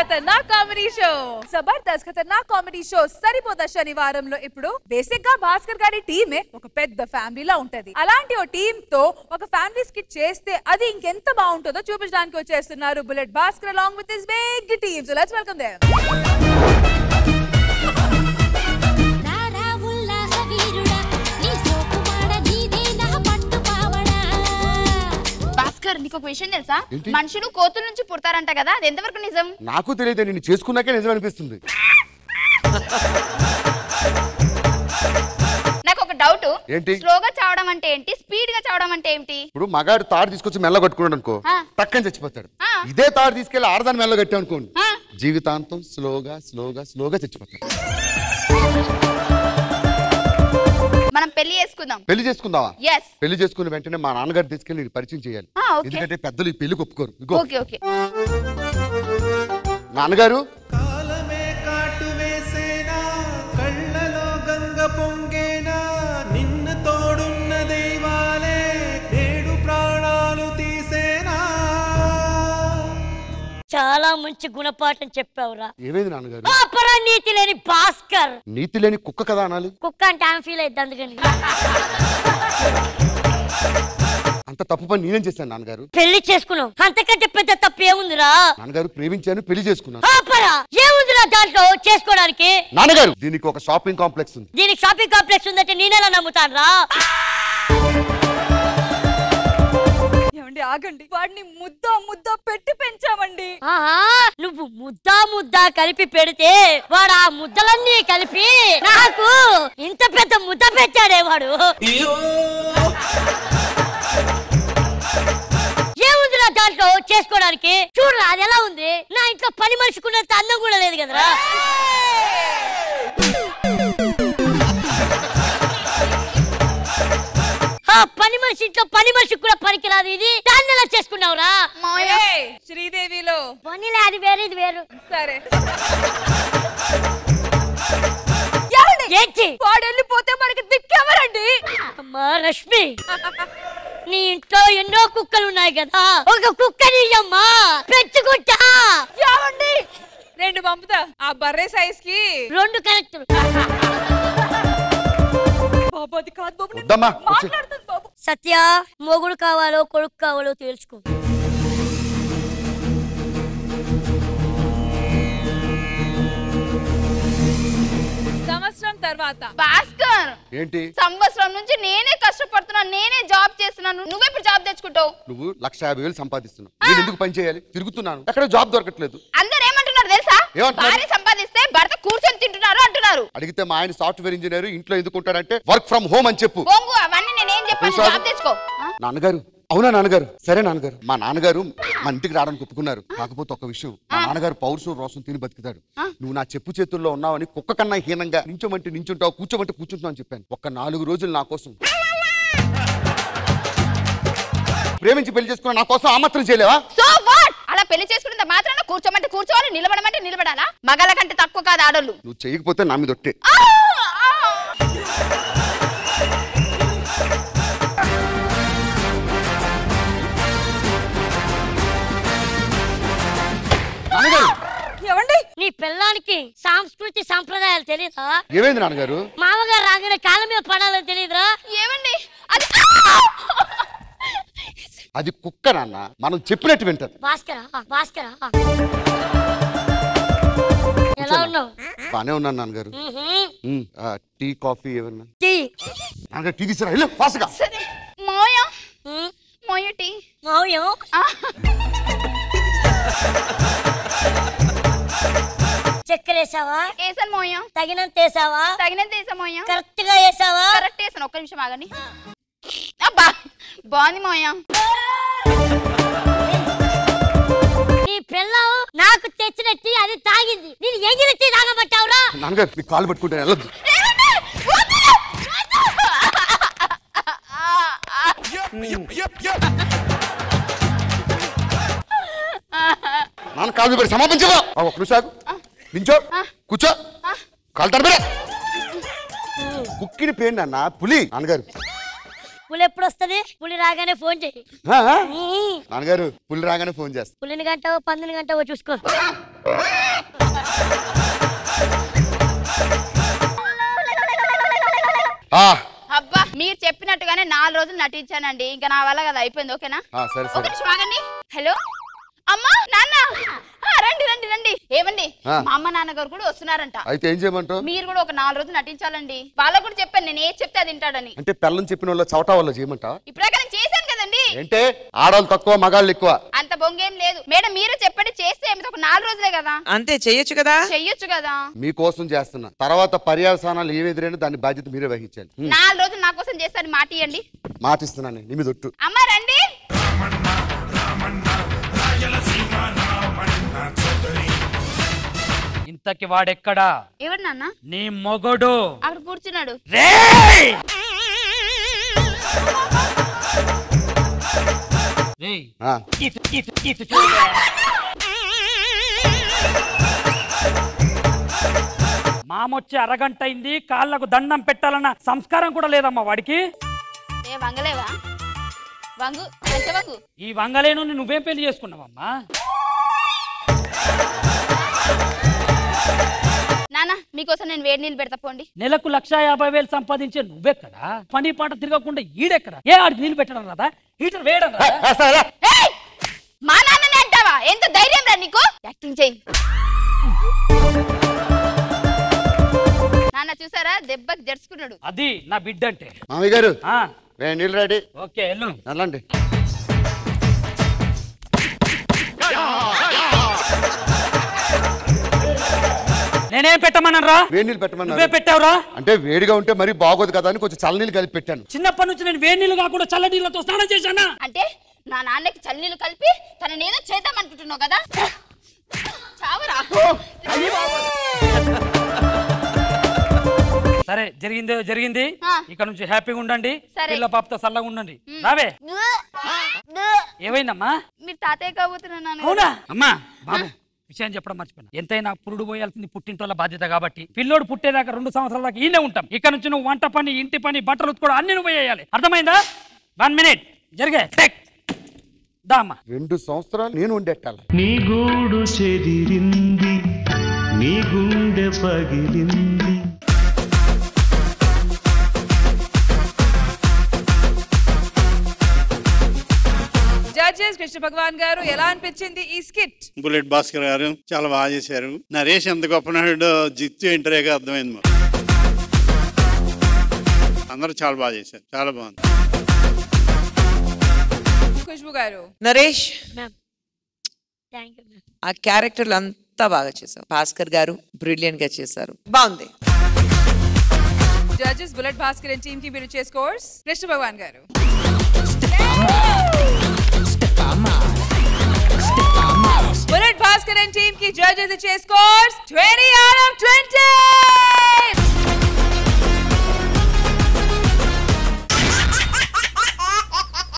ఖతర్నాక్ comedy show. Jabardasth ఖతర్నాక్ comedy show సరిపోతా శనివారంలో ఇప్పుడు basic గా భాస్కర్ గారి టీమే ఒక పెద్ద ఫ్యామిలీలా ఉంటది. అలాంటి ఓ టీమ్ తో ఒక ఫ్యామిలీ స్కిట్ చేస్తే అది ఇంకెంత బాగుంటుందో చూపించడానికి వచ్చేస్తున్నారు Bullet Bhaskar along with his big team. So let's welcome them. నీకు ఒక విషయం తెలుసా? మనుషులు కోతుల నుంచి పుడతారంట కదా, అది ఎంతవరకు నిజం? నాకు తెలియదు, నేను చేసుకున్నాకే నిజం అనిపిస్తుంది. నాకు ఒక డౌట్, ఏంటి? స్లోగా చావడం అంటే ఏంటి, స్పీడ్ గా చావడం అంటే ఏంటి? ఇప్పుడు మగాడు తాడు తీసుకొచ్చి మెల్ల కట్టుకున్నాడు అనుకో, టక్కని చచ్చిపోతాడు. ఇదే తాడు తీసుకెళ్లి ఆడదాని మెల్ల కట్టాం అనుకోండి, జీవితాంతం స్లోగా స్లోగా స్లోగా చచ్చిపోతాడు. మనం పెళ్లి చేసుకుందాం. పెళ్లి చేసుకుందావా? yes. పెళ్లి చేసుకున్న వెంటనే మా నాన్నగారు తీసుకెళ్లి నేను పరిచయం చేయాలి. ఎందుకంటే పెద్దలు ఈ పెళ్లి ఒప్పుకోరు. Okay okay. నాన్నగారు, కాలమే కాటు వేసేనా, కళ్ళలో గంగ పొంగేనా, నిన్ను తోడున్న దైవాలే నేడు ప్రాణాలు తీసేనా. చాలా మంచి గుణపాఠం చెప్పావురా. ఏమైంది నాన్నగారు? నీతి లేని భాస్కర్. నీతి లేని కుక్క కదా అనాలి. కుక్క అంటే ఆమె ఫీల్ అవుతుంది అందుకని. అంత తప్పు పని నేనేం చేశాను నాన్నగారు? పెళ్లి చేసుకున్నావు, అంతకంటే పెద్ద తప్పు ఏముందిరా? నాన్నగారు, ప్రేమించాను, పెళ్లి చేసుకున్నాను. ఏముందిరా దాంట్లో చేసుకోవడానికి? నాన్నగారు, దీనికి ఒక షాపింగ్ కాంప్లెక్స్ ఉంది. దీనికి షాపింగ్ కాంప్లెక్స్ ఉందంటే నేనెలా నమ్ముతాను రా? ఆగండి, వాడిని ముద్ద ముద్ద పెట్టి పెంచామండి. నువ్వు ముద్దా కలిపి పెడితే వాడు ఆ ముద్దలన్నీ కలిపి నాకు ఇంత పెద్ద ముద్ద పెట్టాడే వాడు. ఏముందిరా దాంట్లో చేసుకోవడానికి? చూడరా అది ఎలా ఉంది. నా ఇంట్లో పని మనిషికున్నంత అందం కూడా లేదు కదరా. పని మనిషి ఇంట్లో పని మనిషికి కూడా పనికిరాదు. ఇది దాన్ని ఎలా చేసుకున్నావురా? శ్రీదేవిలో పనిలే, అది వేరు ఇది వేరు. సరే ఏంటి? వాడు వెళ్ళిపోతే మనకి దిక్కెవరండి? అమ్మా రష్మి, నీ ఇంట్లో ఎన్నో కుక్కలు ఉన్నాయి కదా, ఒక కుక్కని అమ్మా పెంచుకుంటా. ఏమండి, 2 పంపుతా. ఆ బర్రె సైజ్ కి 2 కరెక్ట్. సత్య, మొగుడు కావాలో కొడుకు కావాలో తెలుసుకో. సంవత్సరం తర్వాత భాస్కర్, ఏంటి? సంవత్సరం నుంచి నేనే కష్టపడుతున్నాను, నేనే జాబ్ చేస్తున్నాను, నువ్వెప్పుడు జాబ్ తెచ్చుకుంటావు? నువ్వు 1,50,000 సంపాదిస్తున్నావు, నేను ఎందుకు పని చేయాలి? తిరుగుతున్నాను, ఎక్కడ జాబ్ దొరకట్లేదు. అందరు ఏమంటున్నారు తెలుసా? భార్య సంపాదిస్తే భర్త కూర్చొని తింటున్నారు అంటున్నారు. అడిగితే మా ఆయన సాఫ్ట్వేర్ ఇంజనీర్, ఇంట్లో ఎందుకు ఉంటాడంటే వర్క్ ఫ్రమ్ హోమ్ అని చెప్పు. అవన్నీ నేనేం చెప్పాను, జాబ్ తెచ్చుకో. నాన్నగారు, అవునా నాన్నగారు? సరే నాన్నగారు. మా నాన్నగారు మా ఇంటికి రావడానికి ఒప్పుకున్నారు. కాకపోతే ఒక విషయం, మా నాన్నగారు పౌరుషం రోసం తిని బతుకుతాడు. నువ్వు నా చెప్పు చేతుల్లో ఉన్నావని కుక్క కన్నా హీనంగా నించోమంటే నించుంటావు, కూర్చోమంటే కూర్చుంటావు అని చెప్పాను. ఒక్క 4 రోజులు నా కోసం ప్రేమించి పెళ్లి చేసుకున్నా, నా కోసం ఆ మాత్రం చేయలేవా? So what? అలా పెళ్లి చేసుకున్నంత మాత్రాన కూర్చోమంటే కూర్చోవాలి, నిలబడమంటే నిలబడాలా? మగాళ్ళ కంటే తక్కువ కాదు ఆడోళ్ళు. నువ్వు చేయకపోతే నా మీద ఒట్టే. ఏమండి, నీ పిల్లానికి సంస్కృతి సంప్రదాయాలు తెలియదా? ఏమైంది నాన్నగారు? మామగారు రాగానే కాళ్ళ మీద పడాలని తెలియదురా? ఏమండి, అది కుక్క నాన్న, మనం చెప్పినట్టు వింటది. భాస్కరా ఎలా ఉన్నావు? బానే ఉన్నాను నాన్నగారు. టీ కాఫీ ఏమన్నా? టీ టీ తీసుకురా, వెళ్ళు ఫాస్ట్గా. మోయ టీ. చక్కెర వేసావా? వేసాను మోయ. తగినంత వేసావా? తగినంత వేసా మోయ. కరెక్ట్ గా వేసావా? కరెక్ట్ వేసాను. ఒక్క నిమిషం ఆగండి. అబ్బా బాగుంది మోయ. నీ పిల్లం నాకు తెచ్చిన టీ అది తాగింది, నేను ఎగిరి టీ తాగబట్టావురా? నాన్నగారు, నీ కాలు పట్టుకుంటే వెళ్ళొద్దు. నాన్న కాలు పెట్టి సమాపించవా? ఒక నిమిషం నించో, కూర్చో, కాలు తడబడే. కుక్కిని పేరు నాన్న పులి. నాన్నగారు, పులి ఎప్పుడు వస్తుంది? పులి రాగానే ఫోన్ చెయ్యి. నాన్నగారు పులి రాగానే ఫోన్ చేస్తా. పులిని గంటవో పందిని గంటవో చూసుకో. అబ్బా మీరు చెప్పినట్టుగానే 4 రోజులు నటించానండి. ఇంకా నా వల్ల కదా అయిపోయింది. ఓకేనా? ఒక నిమిషం ఆగండి. హలో అమ్మా నాన్న రండి రండి రండి. ఏమండి మా అమ్మ నాన్నగారు కూడా వస్తున్నారంట. అయితే ఏం చేయమంటావు? మీరు కూడా ఒక 4 రోజులు నటించాలండి. వాళ్ళకు కూడా చెప్పాను నేను ఏది చెప్తే అది వింటాడని. అంటే పిల్లని చెప్పిన వాళ్ళు చవటా వాళ్ళు చేయమంటా? ఇప్పుడే నేను చేశాను కదండి. అంటే ఆడవాళ్ళు తక్కువ మగాళ్ళు ఎక్కువ అంత బొంగేం లేదు మేడం. మీరు చెప్పండి చేస్తే ఏమిటి ఒక 4 రోజులే కదా. అంతే చెయ్యొచ్చు కదా. చెయ్యొచ్చు కదా. మీకోసం చేస్తున్నా. తర్వాత పర్యావసానాలు ఏమి ఎదురైనా దాని బాధ్యత మీరే వహించాలి. 4 రోజులు నా కోసం చేస్తాను. మాట ఇవ్వండి. మాటిస్తున్నాను నీ మీద ఒట్టు. అమ్మ రండి. ఇంతకి వాడెక్కడా? ఎవరు నాన్న? నీ మొగడు అక్కడ కూర్చున్నాడు. మామొచ్చి అరగంట అయింది. కాళ్ళకు దండం పెట్టాలన్న సంస్కారం కూడా లేదమ్మా వాడికి. ఏ వంగలేవా? వంగు వంగు. ఈ వంగలేను నువ్వేం పెళ్లి చేసుకున్నావమ్మా? నాన్న మీకోసం నేను వేడి నీళ్ళు పెడతా పోండి. నెలకు 1,50,000 సంపాదించే నువ్వెక్కడా? పని పాట తిరగకుండా ఈడెక్కడా? ఏ ఆడికి నీళ్ళు పెట్టడం రాదా? హీటర్ వేయడం రాదా? మా నాన్ననే అంటావా? ఎంత ధైర్యం రా నీకు? యాక్టింగ్ చేయి. నాన్న చూసారా దెబ్బకి జరుచుకున్నాడు. అది నా బిడ్డ అంటే. మామయ్య గారు నీళ్ళు రెడీ. ఓకే వెళ్ళు. వెళ్ళండి. నేనేం పెట్టమన్నారా? వేడి నీళ్ళు పెట్టమన్నా. నువ్వే పెట్టావురా? అంటే వేడిగా ఉంటే మరి బాగోదు కదా అని కొంచెం చల్ల నీళ్ళు కలిపి పెట్టాను. చిన్నప్పటి నుంచి నేను వేడి నీళ్ళు కాకుండా చల్ల నీళ్ళతో స్నానం చేశానా? అంటే నా నాన్నకి చల్ల నీళ్ళు కలిపి తనని ఏదో చేద్దాం అనుకుంటున్నావు కదా. చావరా. సరే జరిగింది జరిగింది. ఇక్కడ నుంచి హ్యాపీగా ఉండండి. సరే. పిల్ల పాపతో చల్లగా ఉండండి. రావే. ఏమైందమ్మా? మీరు తాతయ్య కాబోతున్నా. అవునా అమ్మా? బాబు విషయం చెప్పడం మర్చిపోయినా. ఎంతైనా పురుడు పోయాల్సింది పుట్టింటోళ్ళ బాధ్యత కాబట్టి పిల్లోడు పుట్టేదాకా 2 సంవత్సరాల దాకా ఈయనే ఉంటాం. ఇక్కడ నుంచి నువ్వు వంట పని, ఇంటి పని, బట్టలు ఉత్తుకోవడం అన్ని నువ్వు వేయాలి. అర్థమైందా? 1 మినిట్ జరిగే. దా అమ్మా. 2 సంవత్సరాలు నేను ఉండేట్టాలి. నీ గూడు చెదిరింది, నీ గుండె పగిలింది. జడ్జెస్ కృష్ణ భగవాన్ గారు ఎలా అనిపించింది ఈ స్కిట్? బుల్లెట్ భాస్కర్ గారు చాలా బాగా చేశారు. నరేష్ ఎంత గొప్ప నాడు జిత్తు ఇంటర్గా అర్థమైంది. అందరూ చాలా బాగా చేశారు. చాలా బాగుంది. ఖుష్బు గారు. నరేష్ ఆ క్యారెక్టర్లు అంతా బాగా చేశారు. భాస్కర్ గారు బ్రిలియంట్ గా చేశారు. బాగుంది. Judges Bullet Bhaskar and team కి మీరు ఇచ్చే స్కోర్స్. కృష్ణ భగవాన్ గారు. బుల్లెట్ భాస్కర్ అండ్ టీమ్ కి జడ్జెస్ ఇచ్చే స్కోర్స్ 20 out of 20.